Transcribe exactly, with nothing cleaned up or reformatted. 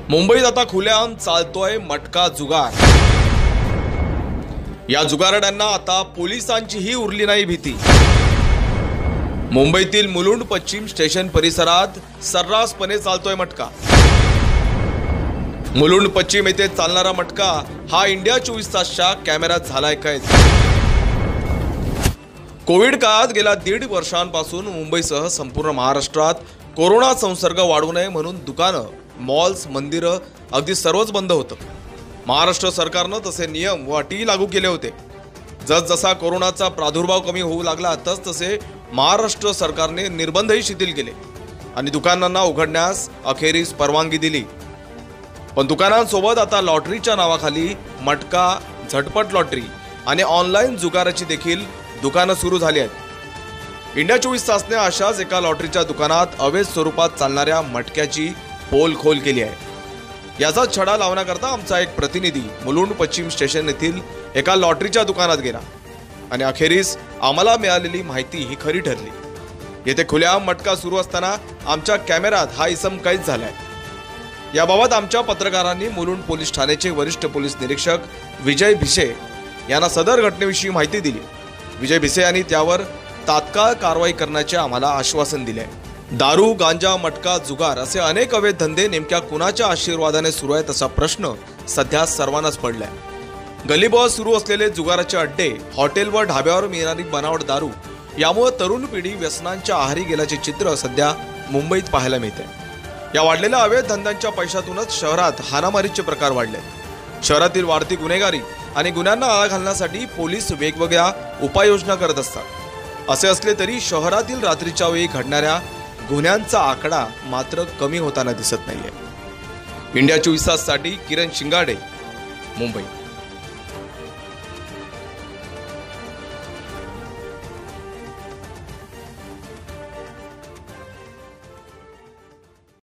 मुंबईत आता खुलेआम चालतोय मटका जुगार। या जुगारड्यांना आता पोलिसांचीही उरली नाही भीती। मुंबईतील मुलुंड पश्चिम स्टेशन परिसरात सर्रासपणे चालतोय मटका। मुलुंड पश्चिम येथे चालणारा मटका हा इंडिया चोवीस तासच्या कॅमेऱ्यात झालाय कैद। कोविड काळात गेल्या दीड वर्षांपासून मुंबईसह संपूर्ण महाराष्ट्रात कोरोना संसर्ग वाढू नये म्हणून दुकानं, मॉल्स, मंदिरं अगदी सर्वच बंद होतं। महाराष्ट्र सरकारनं तसे नियम व अटी लागू केले होते। जसजसा कोरोनाचा प्रादुर्भाव कमी होऊ लागला तसतसे महाराष्ट्र सरकारने निर्बंधही शिथिल केले आणि दुकानांना उघडण्यास अखेरीस परवानगी दिली। पण दुकानांसोबत आता लॉटरीच्या नावाखाली मटका, झटपट लॉटरी आणि ऑनलाईन जुगाराची देखील दुकानं सुरू झाली आहेत। इंडिया चोवीस तासने अशाच एका लॉटरीच्या दुकानात अवैध स्वरूपात चालणाऱ्या मटक्याची पोलखोल केली आहे। याचा छडा लावण्याकरता आमचा एक प्रतिनिधी मुलुंड पश्चिम स्टेशन येथील एका लॉटरीच्या दुकानात गेला आणि अखेरीस आम्हाला मिळालेली माहिती ही खरी ठरली। येथे खुलेआम मटका सुरू असताना आमच्या कॅमेऱ्यात हा इसम कैद झालाय। याबाबत आमच्या पत्रकारांनी मुलुंड पोलीस ठाण्याचे वरिष्ठ पोलीस निरीक्षक विजय भिसे यांना सदर घटनेविषयी माहिती दिली। विजय भिसे यांनी त्यावर तात्काळ कारवाई करण्याचे आम्हाला आश्वासन दिले। दारू, गांजा, मटका, जुगार असे अनेक अवैध धंदे नेमक्या कुणाच्या आशीर्वादाने सुरू आहेत असा प्रश्न सध्या सर्वांनाच पडलाय। गलीबोळात सुरू असलेले जुगाराचे अड्डे, हॉटेल व ढाब्यावर मिळणारी बनावट दारू यामुळे तरुण पिढी व्यसनांच्या आहारी गेल्याचे चित्र सध्या मुंबईत पाहायला मिळते। या वाढलेल्या अवैध धंद्यांच्या पैशातूनच शहरात हाणामारीचे प्रकार वाढले। शहरातील वाढती गुन्हेगारी आणि गुन्ह्यांना आळा घालण्यासाठी पोलीस वेगवेगळ्या उपाययोजना करत असतात। असे असले तरी शहरातील रात्रीच्या वेळी घडणाऱ्या गुन्ह्यांचा आकडा मात्र कमी होताना दिसत नाहीये। इंडिया चोवीस ताससाठी किरण शिंगाडे, मुंबई।